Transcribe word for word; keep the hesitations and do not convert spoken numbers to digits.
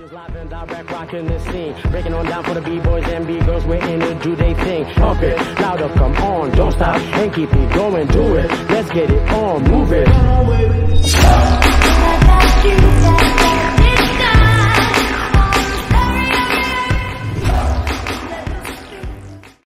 Live and direct, rocking the scene. Breaking on down for the B-boys and B-girls. We're in it, do they thing. Pump it, louder, come on, don't stop. And keep it going, do it. Let's get it on, move it.